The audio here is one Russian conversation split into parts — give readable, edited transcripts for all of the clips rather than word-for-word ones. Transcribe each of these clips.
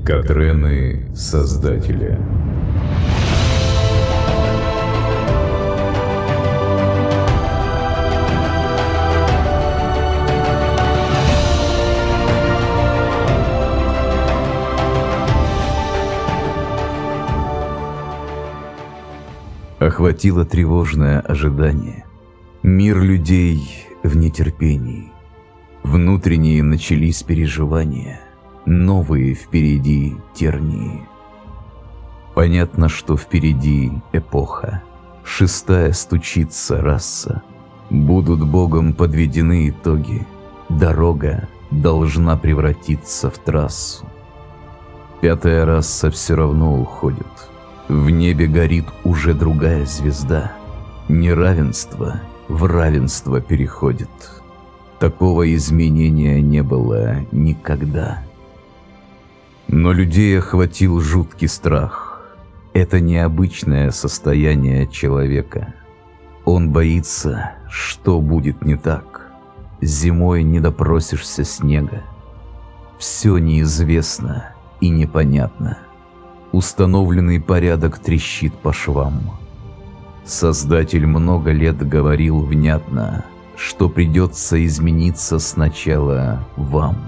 Катрены Создателя. Охватило тревожное ожидание. Мир людей в нетерпении. Внутренние начались переживания, новые впереди тернии. Понятно, что впереди эпоха. Шестая стучится раса. Будут Богом подведены итоги. Дорога должна превратиться в трассу. Пятая раса все равно уходит. В небе горит уже другая звезда. Неравенство в равенство переходит. Такого изменения не было никогда. Но людей охватил жуткий страх. Это необычное состояние человека. Он боится, что будет не так. Зимой не допросишься снега. Все неизвестно и непонятно. Установленный порядок трещит по швам. Создатель много лет говорил внятно, что придется измениться сначала вам.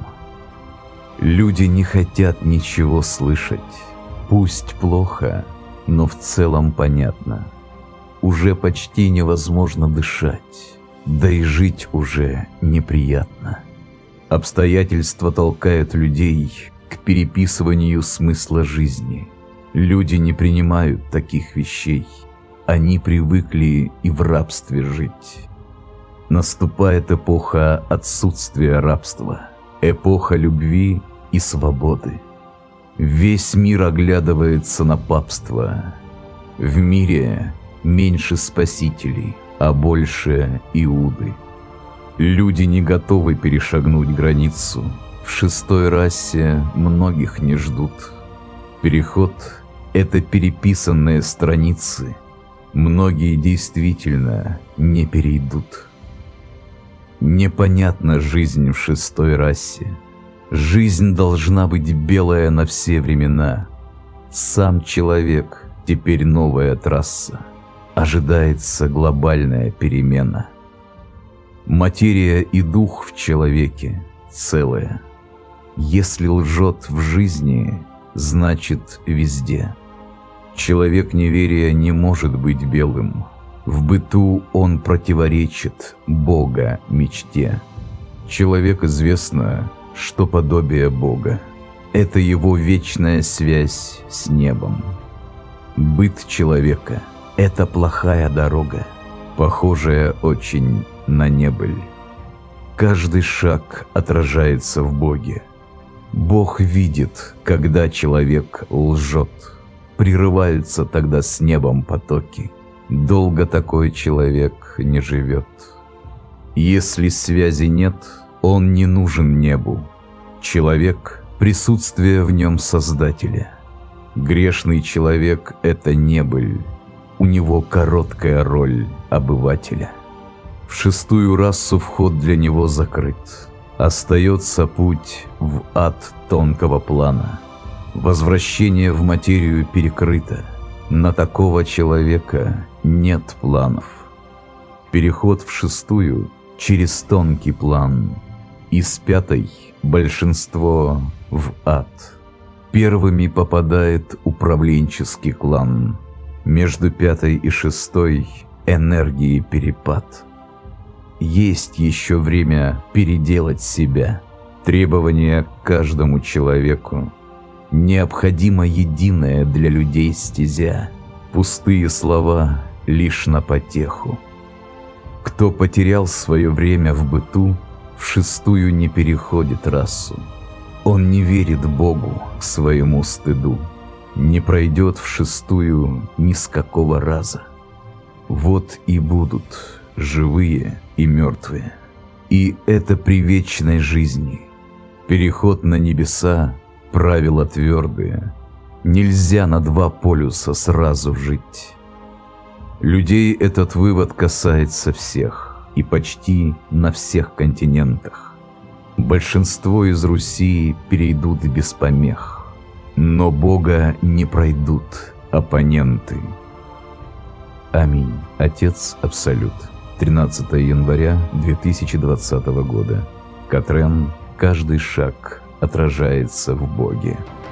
Люди не хотят ничего слышать. Пусть плохо, но в целом понятно. Уже почти невозможно дышать, да и жить уже неприятно. Обстоятельства толкают людей к переписыванию смысла жизни. Люди не принимают таких вещей. Они привыкли и в рабстве жить. Наступает эпоха отсутствия рабства, эпоха любви и свободы. Весь мир оглядывается на папство. В мире меньше спасителей, а больше Иуды. Люди не готовы перешагнуть границу. В шестой расе многих не ждут. Переход — это переписанные страницы. Многие действительно не перейдут. Непонятна жизнь в шестой расе. Жизнь должна быть белая на все времена. Сам человек — теперь новая трасса. Ожидается глобальная перемена. Материя и дух в человеке целое. Если лжет в жизни, значит везде. Человек неверия не может быть белым. В быту он противоречит Бога мечте. Человек известно, что подобие Бога — это его вечная связь с небом. Быт человека — это плохая дорога, похожая очень на небыль. Каждый шаг отражается в Боге. Бог видит, когда человек лжет. Прерываются тогда с небом потоки. Долго такой человек не живет. Если связи нет, он не нужен небу. Человек — присутствие в нем Создателя. Грешный человек — это небыль. У него короткая роль обывателя. В шестую расу вход для него закрыт. Остается путь в ад тонкого плана. Возвращение в материю перекрыто. На такого человека нет планов. Переход в шестую через тонкий план. Из пятой большинство в ад. Первыми попадает управленческий клан. Между пятой и шестой энергии перепад. Есть еще время переделать себя. Требования к каждому человеку. Необходима единая для людей стезя. Пустые слова лишь на потеху. Кто потерял свое время в быту, в шестую не переходит расу. Он не верит Богу к своему стыду. Не пройдет в шестую ни с какого раза. Вот и будут живые и мертвые. И это при вечной жизни. Переход на небеса — правила твердые. Нельзя на два полюса сразу жить. Людей этот вывод касается всех и почти на всех континентах. Большинство из Руси перейдут без помех. но Бога не пройдут оппоненты. Аминь. Отец Абсолют. 13 января 2020 года. Катрен. Каждый шаг отражается в Боге.